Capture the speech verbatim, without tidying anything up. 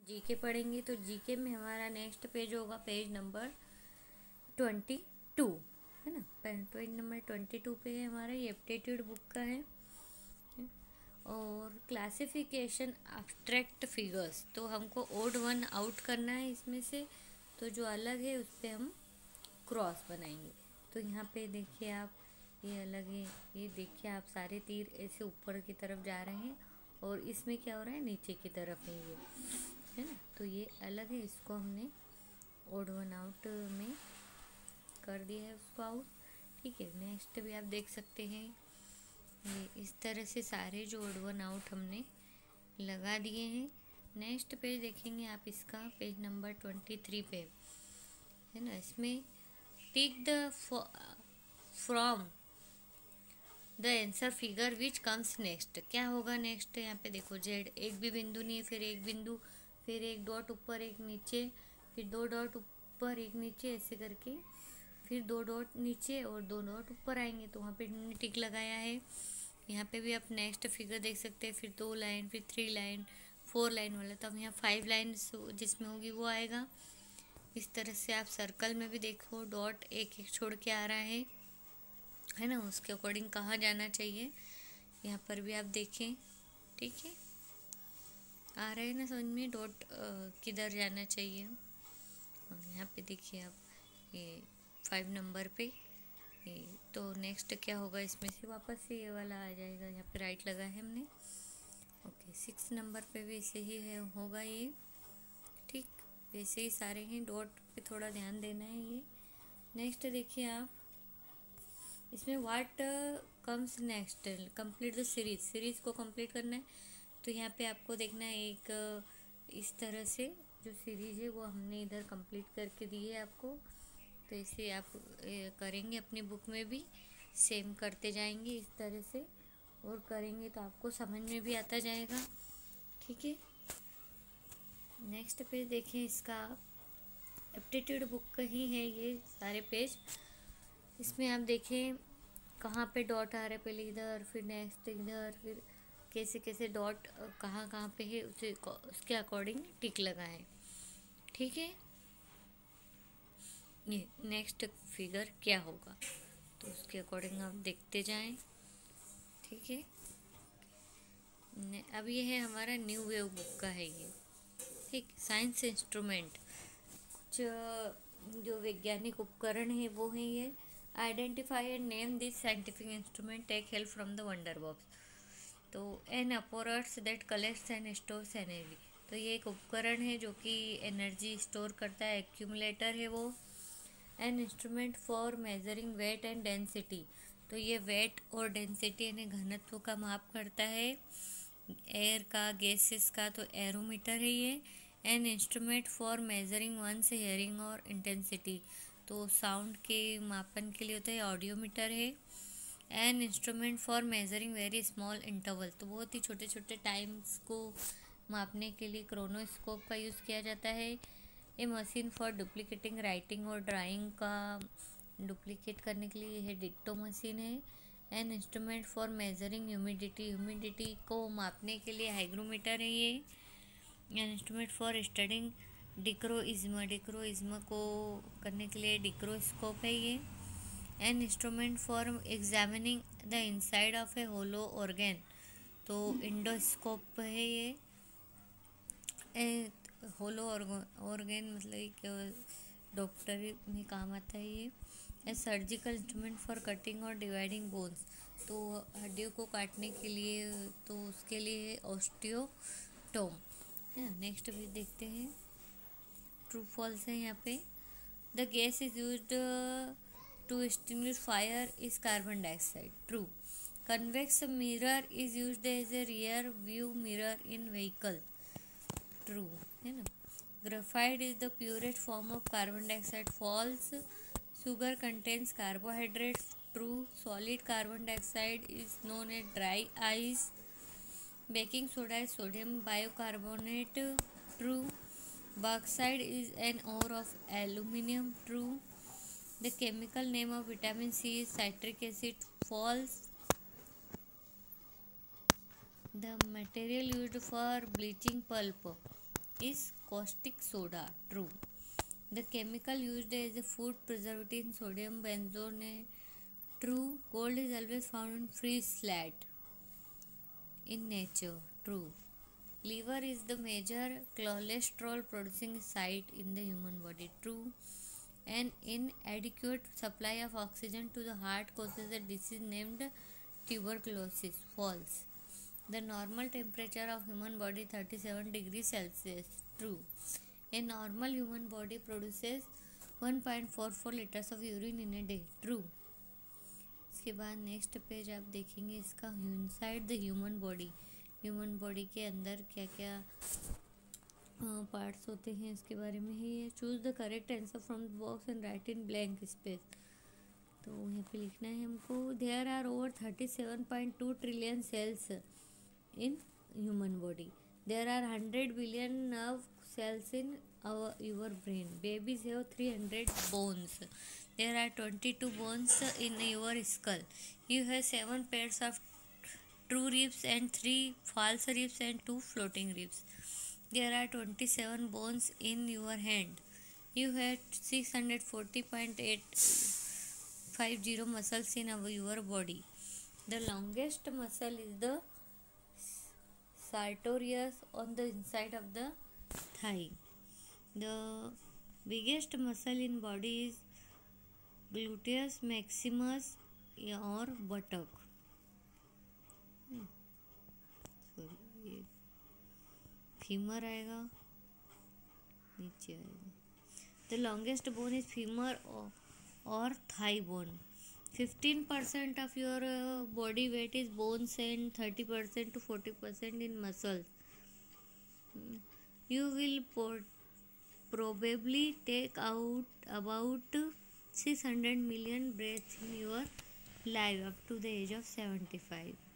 GK पढ़ेंगे। तो GK में हमारा नेक्स्ट पेज होगा पेज नंबर ट्वेंटी टू, है ना। पेज नंबर ट्वेंटी टू पे है हमारा, ये एप्टीट्यूड बुक का है। और क्लासिफिकेशन एब्स्ट्रैक्ट फिगर्स, तो हमको ओड वन आउट करना है इसमें से, तो जो अलग है उस पर हम क्रॉस बनाएंगे। तो यहाँ पे देखिए आप, ये अलग है, ये देखिए आप सारे तीर ऐसे ऊपर की तरफ जा रहे हैं और इसमें क्या हो रहा है, नीचे की तरफ है ये, है ना। तो ये अलग है, इसको हमने ओड वन आउट में कर दिया है उसको आउट। ठीक है, नेक्स्ट भी आप देख सकते हैं, ये इस तरह से सारे जो ओड वन आउट हमने लगा दिए हैं। नेक्स्ट पेज देखेंगे आप इसका, पेज नंबर ट्वेंटी थ्री पे, है ना। इसमें tick the from the answer figure which comes next, क्या होगा नेक्स्ट। यहाँ पे देखो जेड, एक भी बिंदु नहीं है, फिर एक बिंदु, फिर एक डॉट ऊपर एक नीचे, फिर दो डॉट ऊपर एक नीचे, ऐसे करके फिर दो डॉट नीचे और दो डॉट ऊपर आएंगे, तो वहाँ पे हमने टिक लगाया है। यहाँ पे भी आप नेक्स्ट फिगर देख सकते हैं, फिर दो लाइन, फिर थ्री लाइन, फोर लाइन वाला, तो हम यहाँ फाइव लाइन जिसमें होगी वो आएगा। इस तरह से आप सर्कल में भी देखो, डॉट एक एक छोड़ के आ रहा है है ना, उसके अकॉर्डिंग कहाँ जाना चाहिए, यहाँ पर भी आप देखें। ठीक है, आ रहा है ना समझ में, डॉट किधर जाना चाहिए। और यहाँ पे देखिए आप, ये फाइव नंबर पे ये, तो नेक्स्ट क्या होगा, इसमें से वापस से ये वाला आ जाएगा, यहाँ पे राइट लगा है हमने। ओके, सिक्स नंबर पे भी ऐसे ही है, होगा ये। ठीक, वैसे ही सारे हैं, डॉट पे थोड़ा ध्यान देना है ये। नेक्स्ट देखिए आप, इसमें what comes next, complete the series, series को कंप्लीट करना है। तो यहाँ पे आपको देखना है, एक इस तरह से जो सीरीज है वो हमने इधर कंप्लीट करके दी है आपको। तो इसे आप करेंगे अपनी बुक में भी, सेम करते जाएंगे इस तरह से, और करेंगे तो आपको समझ में भी आता जाएगा। ठीक है, नेक्स्ट पेज देखें इसका, एप्टीट्यूड बुक का ही है ये सारे पेज। इसमें आप देखें कहाँ पे डॉट आ रहा है, पहले इधर, फिर नेक्स्ट इधर, फिर कैसे कैसे डॉट कहाँ कहाँ पे है, उसे उसके अकॉर्डिंग टिक लगाएं। ठीक है, ये नेक्स्ट फिगर क्या होगा तो उसके अकॉर्डिंग आप देखते जाएं। ठीक है, अब ये है हमारा न्यू वेव बुक का है ये। ठीक, साइंस इंस्ट्रूमेंट, कुछ जो वैज्ञानिक उपकरण है वो है ये। Identify and name this scientific instrument, take help from the wonder box. तो an apparatus that collects and stores energy, तो ये एक उपकरण है जो कि एनर्जी स्टोर करता है, एक्यूमुलेटर है वो। An instrument for measuring weight and density, तो ये वेट और डेंसिटी यानी घनत्व का माप करता है, एयर का, गैसेस का, तो एरोमीटर है ये। An instrument for measuring one's hearing और इंटेंसिटी, तो साउंड के मापन के लिए होता है, ऑडियोमीटर है। An instrument for measuring very small interval, तो बहुत ही छोटे छोटे टाइम्स को मापने के लिए क्रोनोस्कोप का यूज़ किया जाता है। A machine for duplicating writing और ड्राइंग का डुप्लीकेट करने के लिए यह डिक्टो मशीन है। An instrument for measuring humidity, humidity को मापने के लिए हाइग्रोमीटर है ये। An instrument for studying dichroism, dichroism को करने के लिए डिक्रोस्कोप है ये। An instrument for examining the inside of a hollow organ, तो इंडोस्कोप है ये। ए, होलो ऑर्गेन मतलब एक डॉक्टर में काम आता है ये। A surgical instrument for cutting और डिवाइडिंग बोन्स, तो हड्डियों को काटने के लिए, तो उसके लिए ऑस्टियोटोम है। नेक्स्ट भी देखते हैं, ट्रू फॉल्स है यहाँ पे। The gas is used to extinguish fire is carbon dioxide, true. Convex mirror is used as a rear view mirror in vehicle, true, है ना। Graphite is the purest form of carbon dioxide, false. Sugar contains carbohydrates, true. Solid carbon dioxide is known as dry ice. Baking soda is sodium bicarbonate, true. Bauxite is an ore of aluminium, true. The chemical name of vitamin C is citric acid, false. The material used for bleaching pulp is caustic soda. True. The chemical used as a food preservative in sodium benzone. True. Gold is always found in free slat in nature. True. Liver is the major cholesterol producing site in the human body. True. An inadequate supply of oxygen to the heart causes a disease named tuberculosis. False. The normal temperature of human body thirty-seven degrees Celsius. True. A normal human body produces one point four four liters of urine in a day. True. इसके बाद next page आप देखेंगे इसका inside the human body. Human body के अंदर क्या क्या parts होते हैं इसके बारे में ही. Choose the correct answer from the box and write in blank space. तो यहाँ पे लिखना है हमको. There are over thirty seven point two trillion cells in human body. There are one hundred billion nerve cells in our your brain. Babies have three hundred bones. There are twenty-two bones in your skull. You have seven pairs of true ribs and three false ribs and two floating ribs. There are twenty-seven bones in your hand. You have six hundred forty point eight five zero muscles in our, your body. The longest muscle is the sartorius on the inside of the thigh. The biggest muscle in body is gluteus maximus or buttock. Sorry femur आएगा नीचे आएगा. The longest bone is femur or, or thigh bone. fifteen percent of your uh, body weight is bones and thirty percent to forty percent in muscles. You will po- probably take out about six hundred million breaths in your life up to the age of seventy-five.